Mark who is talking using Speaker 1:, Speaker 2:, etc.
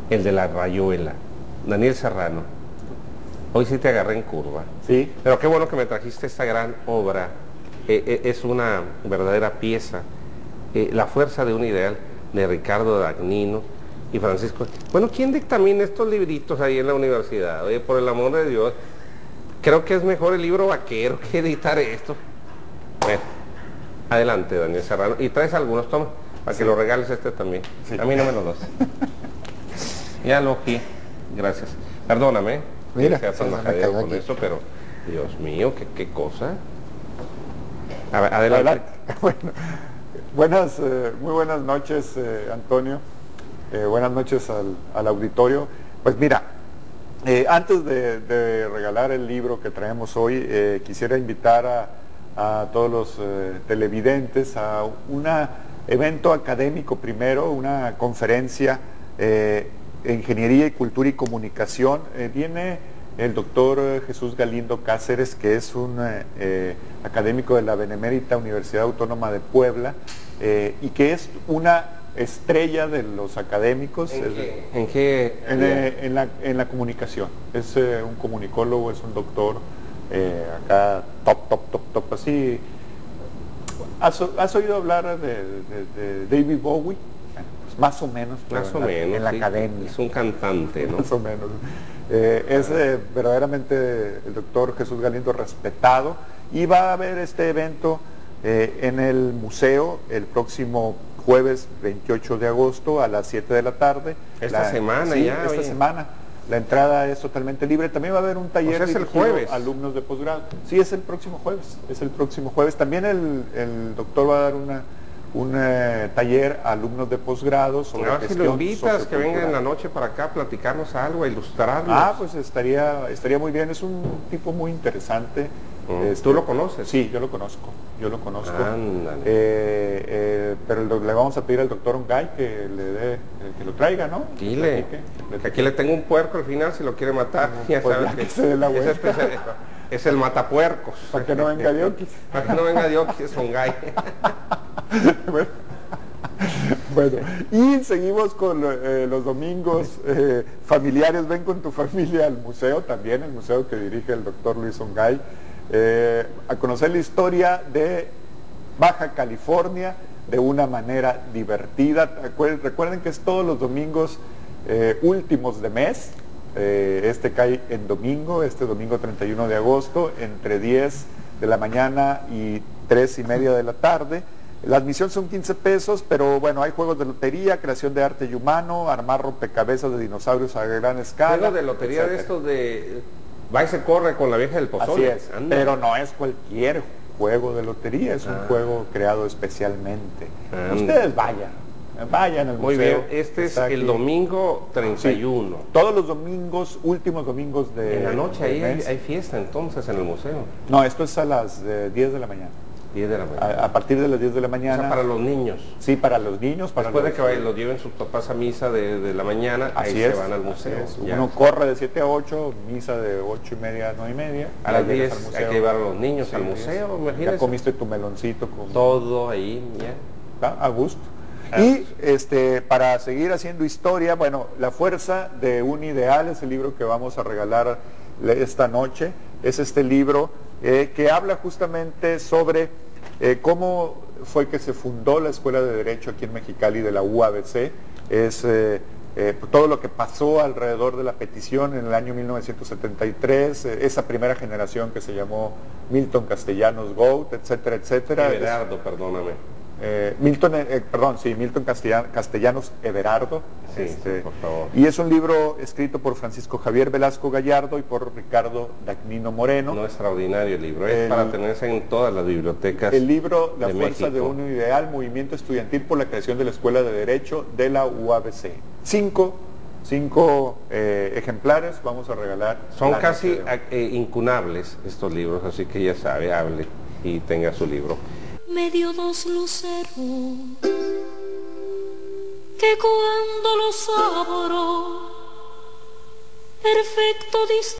Speaker 1: el de la rayuela, Daniel Serrano. Hoy sí te agarré en curva.
Speaker 2: Sí.
Speaker 1: Pero qué bueno que me trajiste esta gran obra. Es una verdadera pieza. La fuerza de un ideal, de Ricardo Dagnino y Francisco. Bueno, ¿quién dictamina estos libritos ahí en la universidad? Oye, por el amor de Dios. Creo que es mejor el libro vaquero que editar esto. Bueno, adelante, Daniel Serrano. Y traes algunos, toma, para que lo regales este también.
Speaker 2: Sí.
Speaker 1: A mí no me lo das. Ya lo aquí. Gracias. Perdóname.
Speaker 2: Mira,
Speaker 1: que sea tan
Speaker 2: me
Speaker 1: majadero
Speaker 2: cayó
Speaker 1: con
Speaker 2: aquí.
Speaker 1: eso, pero Dios mío, qué cosa. A ver, adelante.
Speaker 2: Bueno, muy buenas noches, Antonio. Buenas noches al auditorio. Pues mira, antes de regalar el libro que traemos hoy, quisiera invitar a todos los televidentes a un evento académico primero, una conferencia Ingeniería y Cultura y Comunicación. Viene el doctor Jesús Galindo Cáceres, que es un académico de la Benemérita Universidad Autónoma de Puebla, y que es una estrella de los académicos.
Speaker 1: ¿En qué?
Speaker 2: En la comunicación. Es un comunicólogo, es un doctor acá top, así. ¿Has oído hablar de David Bowie? Pues más o menos.
Speaker 1: Más o menos.
Speaker 2: En la
Speaker 1: sí.
Speaker 2: academia.
Speaker 1: Es un cantante, ¿no?
Speaker 2: Más o menos. Es verdaderamente el doctor Jesús Galindo respetado, y va a haber este evento en el museo el próximo jueves 28 de agosto a las 7 de la tarde.
Speaker 1: Esta semana
Speaker 2: sí,
Speaker 1: ya.
Speaker 2: esta semana. La entrada es totalmente libre. También va a haber un taller.
Speaker 1: O sea, es el
Speaker 2: dirigido
Speaker 1: jueves.
Speaker 2: a alumnos de posgrado. Sí, es el próximo jueves. Es el próximo jueves. También el doctor va a dar un taller a alumnos de posgrado sobre
Speaker 1: A ver si lo invitas, que venga en la noche para acá a platicarnos algo, a ilustrarnos.
Speaker 2: Pues estaría muy bien. Es un tipo muy interesante.
Speaker 1: ¿Tú lo conoces?
Speaker 2: Sí, yo lo conozco.
Speaker 1: Ándale.
Speaker 2: Pero le vamos a pedir al doctor Ongay que lo traiga, ¿no?
Speaker 1: Dile. Que aquí le tengo un puerco al final si lo quiere matar. Ya
Speaker 2: Pues
Speaker 1: sabes
Speaker 2: ya que se dé la vuelta.
Speaker 1: Es el matapuercos.
Speaker 2: Para que no venga Dioquis.
Speaker 1: Para que no venga Dioquis, es Ongay.
Speaker 2: Bueno, y seguimos con los domingos familiares. Ven con tu familia al museo, también el museo que dirige el doctor Luis Ongay, a conocer la historia de Baja California de una manera divertida. Recuerden que es todos los domingos últimos de mes. Este cae en domingo, este domingo 31 de agosto, entre 10 de la mañana y 3:30 de la tarde. La admisión son 15 pesos, pero bueno, hay juegos de lotería, creación de arte y humano, armar rompecabezas de dinosaurios a gran escala.
Speaker 1: Juegos de lotería, etcétera. De estos de... Va y se corre con la vieja del pozole.
Speaker 2: Así es, pero no es cualquier juego de lotería, es un juego creado especialmente. Ustedes vayan al museo.
Speaker 1: Muy bien, este es el domingo 31.
Speaker 2: Sí, todos los domingos, últimos domingos de...
Speaker 1: En la noche ahí hay fiesta entonces en el museo.
Speaker 2: No, esto es a las 10 de la mañana.
Speaker 1: 10 de la mañana.
Speaker 2: A partir de las 10 de la mañana.
Speaker 1: O sea, para los niños.
Speaker 2: Sí, para los niños.
Speaker 1: Después de que los lleven sus papás a misa de la mañana, ahí se van al museo.
Speaker 2: Uno corre de 7 a 8, misa de 8:30 a 9:30.
Speaker 1: A las 10 hay que llevar a los niños al museo, imagínate.
Speaker 2: Ya comiste tu meloncito. Con...
Speaker 1: Todo ahí, ya.
Speaker 2: A gusto. Y para seguir haciendo historia, bueno, La fuerza de un ideal es el libro que vamos a regalar esta noche. Es este libro que habla justamente sobre cómo fue que se fundó la Escuela de Derecho aquí en Mexicali de la UABC. Es todo lo que pasó alrededor de la petición en el año 1973, esa primera generación que se llamó Milton Castellanos Gout, etcétera, etcétera.
Speaker 1: Everardo, perdóname.
Speaker 2: Milton Castellanos Everardo.
Speaker 1: Sí, por favor.
Speaker 2: Y es un libro escrito por Francisco Javier Velasco Gallardo y por Ricardo Dagnino Moreno.
Speaker 1: No, extraordinario el libro, es para tenerse en todas las bibliotecas.
Speaker 2: El libro La fuerza
Speaker 1: México.
Speaker 2: de un ideal, movimiento estudiantil por la creación de la Escuela de Derecho de la UABC. Cinco ejemplares vamos a regalar.
Speaker 1: Son casi incunables estos libros, así que ya sabe, hable y tenga su libro.
Speaker 3: Me dio dos luceros que cuando los abro perfecto